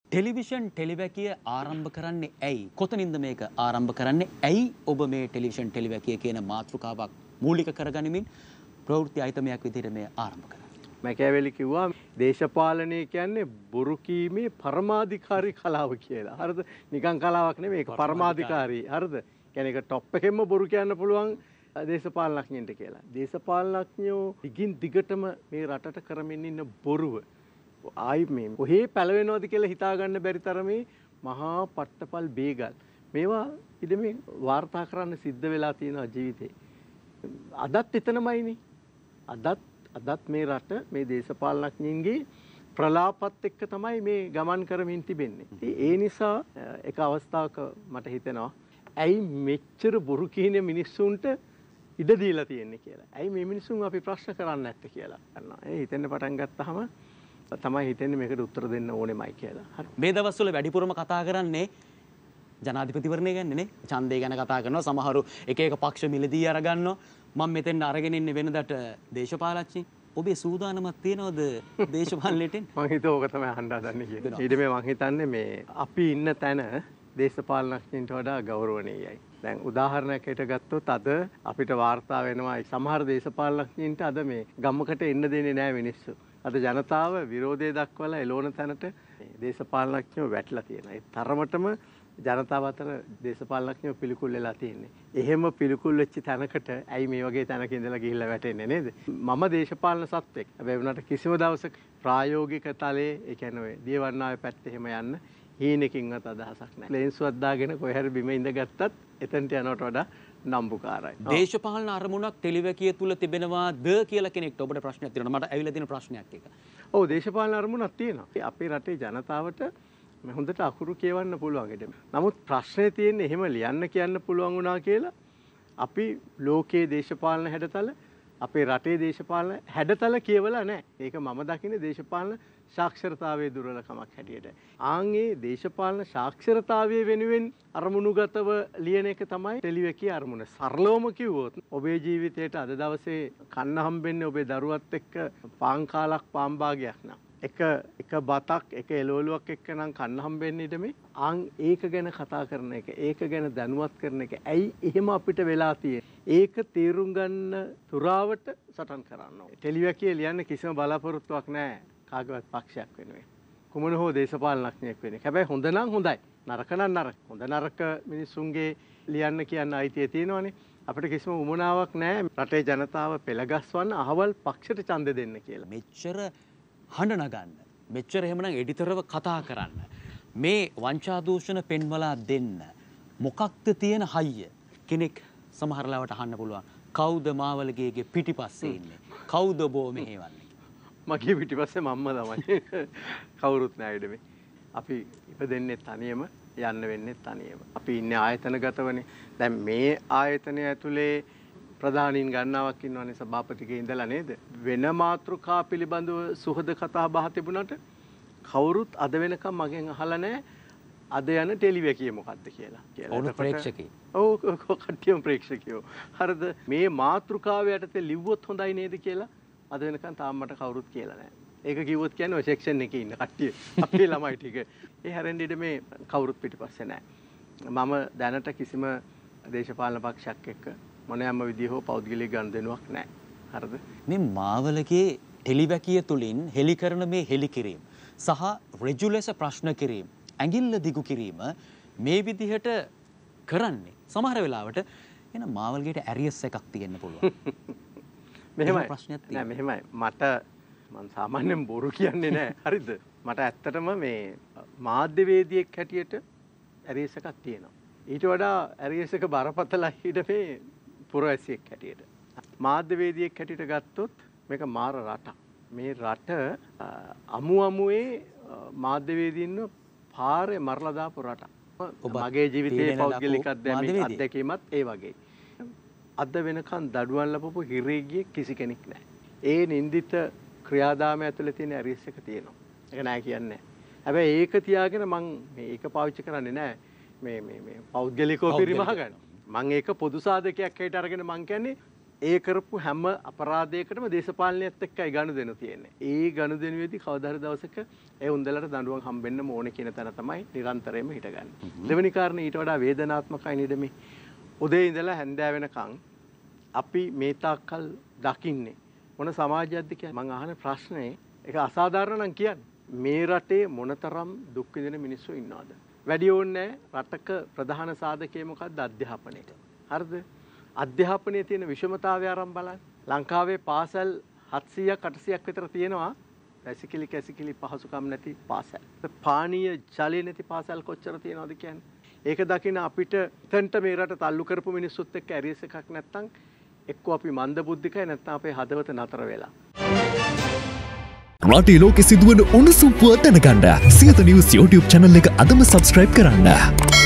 Television ටෙලිවැකිය ආරම්භ කරන්නේ ඇයි? කොතනින්ද මේක ආරම්භ කරන්නේ? ඇයි ඔබ මේ ටෙලිවිෂන් ටෙලිවැකිය කියන මාතෘකාවක් මූලික කරගනිමින් ප්‍රවෘත්ති අයිතමයක් විදිහට මේ ආරම්භ කරන්නේ? මැකියවෙලි කිව්වා දේශපාලනය කියන්නේ බොරු කීමේ පරමාධිකාරී කලාව කියලා. හරිද? නිකන් කලාවක් නෙමෙයි ඒක පරමාධිකාරී. හරිද? කියන්නේ ඒක টොප් එකෙන්ම බොරු කියන්න පුළුවන් දේශපාලනඥයන්ට කියලා. දේශපාලනඥයෝ දිගින් දිගටම මේ රටට කරමින් ඉන්න බොරුව ආයි මේ කොහේ පැලවෙනවද කියලා හිතා ගන්න බැරි තරමේ මහා පට්ටපල් බේගල්. මේවා ඉතින් වාර්තා කරන්න සිද්ධ වෙලා තියෙනවා ජීවිතේ. අදත් එතනමයිනේ. අදත් මේ රට මේ දේශපාලනඥයින්ගේ ප්‍රලාපත් එක්ක තමයි මේ ගමන් කරමින් තිබෙන්නේ. ඒ නිසා එක අවස්ථාවක මට හිතෙනවා ඇයි මෙච්චර බොරු කියන මිනිස්සුන්ට ඉඩ දීලා තියෙන්නේ කියලා. ඇයි මේ මිනිස්සුන් අපි ප්‍රශ්න කරන්නේ නැත්තේ කියලා. ඒ හිතෙන්න පටන් ගත්තාම තමයි හිතෙන්නේ මේකට උත්තර දෙන්න ඕනෙමයි කියලා. හරි. මේ දවස්වල වැඩිපුරම කතා කරන්නේ ජනාධිපතිවරණය ගැන නේ. ඡන්දය ගැන කතා කරනවා. සමහරු එක එක පක්ෂ මිලදී අරගන්නවා. මම මෙතෙන් අරගෙන ඉන්නේ වෙනදට දේශපාලච්චි. ඔබේ සූදානමක් තියනවද දේශපාලනයට? මම හිතුවා ඕක තමයි අහන්න හදන්නේ කියලා. ඊට මේ මම හිතන්නේ මේ අපි ඉන්න තැන දේශපාලනඥයින්ට වඩා ගෞරවණීයයි. දැන් උදාහරණයකට ගත්තොත් අද අපිට වාර්තා වෙනවා සමහර දේශපාලනඥයින්ට අද මේ ගමකට එන්න දෙන්නේ නැහැ මිනිස්සු. අද ජනතාව විරෝධය දක්වලා එළවන තැනට දේශපාලනඥයෝ වැටලා තියෙනවා. ඒ තරමටම ජනතාව අතර දේශපාලනඥයෝ පිළිකුල් වෙලා තියෙන්නේ. එහෙම පිළිකුල් වෙච්ච තැනකට ඇයි මේ වගේ තැනක ඉඳලා ගිහිල්ලා වැටෙන්නේ නේද? මම දේශපාලන සත්වෙක්. හැබැයි වුණාට කිසිම දවසක ප්‍රායෝගික තලයේ ඒ කියන්නේ දියවන්නාවේ පැත්තේ එහෙම යන්න හීනකින්වත් අදහසක් නැහැ. ලේන්සුවක් දාගෙන කොහේ හරි බිම ඉඳගත්තත් එතනට යනවට වඩා නම්බුකාරයි. දේශපාලන අරමුණක් ටෙලිවැකිය තුල තිබෙනවාද කියලා කෙනෙක්ට ඔබට ප්‍රශ්නයක් තියෙනවා. මට ඇවිල්ලා තියෙන ප්‍රශ්නයක් එක. ඔව් දේශපාලන අරමුණක් තියෙනවා. අපේ රටේ ජනතාවට හොඳට අකුරු කියවන්න පුළුවන් ඉඩම. නමුත් ප්‍රශ්නේ තියෙන්නේ එහෙම ලියන්න කියන්න පුළුවන් වුණා කියලා අපි ලෝකයේ දේශපාලන හැඩතල අපේ රටේ දේශපාලන හැඩතල කියවලා නැහැ. ඒක මම දකින්නේ දේශපාලන සාක්ෂරතාවයේ දුර්වලකමක් හැටියට. ආන්ගේ දේශපාලන සාක්ෂරතාවයේ වෙනුවෙන් අරමුණුගතව ලියන එක තමයි ටෙලිවැකිය අරමුණ. සරලවම කිව්වොත් ඔබේ ජීවිතේට අද දවසේ කන්න හම්බෙන්නේ ඔබේ දරුවත් එක්ක පාන් කාලක් පාන් භාගයක් නම්. එක බතක් එක එළවලුවක් එක්ක නම් කන්න හම්බෙන්නේ ඉඩමේ. ඒක ගැන කතා කරන එක, ඒක ගැන දැනුවත් කරන එක. ඇයි එහෙම අපිට වෙලා තියෙන්නේ? ඒක තේරුම් ගන්න තුරාවට සටන් කරන්න ඕනේ. ටෙලිවැකිය ලියන්න කිසිම බලාපොරොත්තුවක් නැහැ කාගේවත් පක්ෂයක් වෙනුවෙන්. කුමන හෝ දේශපාලනඥයෙක් වෙන්නේ. හැබැයි හොඳ නම් හොඳයි. නරක නම් නරක. හොඳ නරක මිනිස්සුන්ගේ ලියන්න කියන්න අයිතිය තියෙනවනේ. අපිට කිසිම උමනාවක් නැහැ රටේ ජනතාව පෙළගස්වන්න අහවල් පක්ෂයට ඡන්ද දෙන්න කියලා. මෙච්චර හඬ නගන්න. මෙච්චර එහෙමනම් එඩිටර්ව කතා කරන්න. මේ වංචා දූෂණ පෙන්වලා දෙන්න. මොකක්ද තියෙන හයිය? කෙනෙක් සමහර ලාවට අහන්න පුළුවන්. කවුද මාවලගේගේ පිටිපස්සේ ඉන්නේ? කවුද බෝ මෙහෙවන්නේ? මගේ පිටිපස්සේ මම්ම තමයි. කවුරුත් නෑ ඉඩමේ. අපි ඉපදෙන්නේ තනියම යන්න වෙන්නේ තනියම. අපි ඉන්නේ ආයතනගතවනේ. දැන් මේ ආයතනය ඇතුලේ ප්‍රධානීන් ගණනාවක් ඉන්නවනේ සභාපතිගේ ඉඳලා නේද? වෙන මාතෘකා පිළිබඳව සුහද කතා බහ තිබුණාට කවුරුත් අද වෙනකම් මගෙන් අහලා නැහැ අද යන ටෙලිවැකිය මොකද්ද කියලා. ඔවුන් ප්‍රේක්ෂකයෝ. ඔව් කට්ටියම ප්‍රේක්ෂකයෝ. හරිද? මේ මාතෘකාව යටතේ ලිව්වොත් හොඳයි නේද කියලා අද වෙනකම් තාම මට කවුරුත් කියලා නැහැ. ඒක කිව්වොත් කියන්නේ ඔය සෙක්ෂන් එකේ ඉන්න කට්ටිය. අපේ ළමයි ටික. ඒ හැරෙන්න ඉඩ මේ කවුරුත් පිටිපස්සේ නැහැ. මම දැනට කිසිම දේශපාලන පක්ෂයක් එක්ක මොනෑම විදිහ හෝ පෞද්ගලික ගනුදෙනුවක් නැහැ. හරිද? මේ මාවලගේ ටෙලිවැකිය තුලින් හෙලි කරන මේ හෙලි කිරීම සහ ඍජු ලෙස ප්‍රශ්න කිරීම, ඇඟිල්ල දිගු කිරීම මේ විදිහට කරන්නේ සමහර වෙලාවට එන මාවලගේට ඇරියස් එකක් තියෙන්න පුළුවන්. මෙහෙමයි ප්‍රශ්නයක් තියෙනවා. නෑ මෙහෙමයි. මම සාමාන්‍යයෙන් බොරු කියන්නේ නෑ. හරිද? මට ඇත්තටම මේ මාධ්‍යවේදියෙක් හැටියට ඇරියස් එකක් තියෙනවා. ඊට වඩා ඇරියස් එක බරපතලයි ඊට මේ පුරවැසියෙක් හැටියට. මාධ්‍යවේදියෙක් හැටියට ගත්තොත් මේක මාර රටක්. මේ රට අමුවේ මාධ්‍යවේදීන්ව පාරේ මරලා දාපු රටක්. මගේ ජීවිතයේ පෞද්ගලික අත්දැකීමත් ඒ වගේ. අද වෙනකන් දඩුවම් ලැබපු හිරේගියේ කිසි කෙනෙක් නැහැ. ඒ නින්දිත ක්‍රියාදාමය ඇතුලේ තියෙන ඇරියස් එක තියෙනවා. ඒක නෑ කියන්නේ. හැබැයි ඒක තියාගෙන මම මේක පාවිච්චි කරන්නේ නෑ. මේ පෞද්ගලිකව පරිමහ ගන්න. මම ඒක පොදු සාධකයක් හැටියට අරගෙන මම කියන්නේ ඒ කරපු හැම අපරාධයකටම දේශපාලනයත් එක්කයි ගනුදෙනු තියෙන්නේ. ඒ ගනුදෙනුවේදී කවදා හරි දවසක ඒ උන්දලට දඬුවම් හම්බෙන්න ඕනේ කියන තැන තමයි නිරන්තරයෙන්ම හිටගන්නේ. දෙවෙනි කාරණේ ඊට වඩා වේදනාත්මකයි නේද මේ උදේ ඉඳලා හැන්දෑව වෙනකන් අපි මේ තාක්කල් දකින්නේ මොන සමාජයක්ද කියලා. මම අහන ප්‍රශ්නේ ඒක අසාධාරණ නම් කියන්නේ. මේ රටේ මොනතරම් දුක් විඳින මිනිස්සු ඉන්නවද? වැඩි ඕනේ රටක ප්‍රධාන සාධකය මොකක්ද? අධ්‍යාපනය. හරිද? අධ්‍යාපනයේ තියෙන විෂමතාවය අරන් බලන්න. ලංකාවේ පාසල් 700ක් 800ක් විතර තියෙනවා. කැසිකිලි පහසුකම් නැති පාසල්. පානීය ජලය නැති පාසල් කොච්චර තියෙනවද කියන්නේ? ඒක දකින අපිට එතනට මේ රට තල්ලු කරපු මිනිස්සුත් එක්ක ඇරියස් එකක් නැත්තම් එක්කෝ අපි මන්ද බුද්ධිකයි නැත්තම් අපේ හදවත නතර වෙලා. රටේ ලෝකෙ සිදුවන උණුසුම් පුවත් දැනගන්න සියත නිවුස් YouTube channel එක අදම subscribe කරන්න.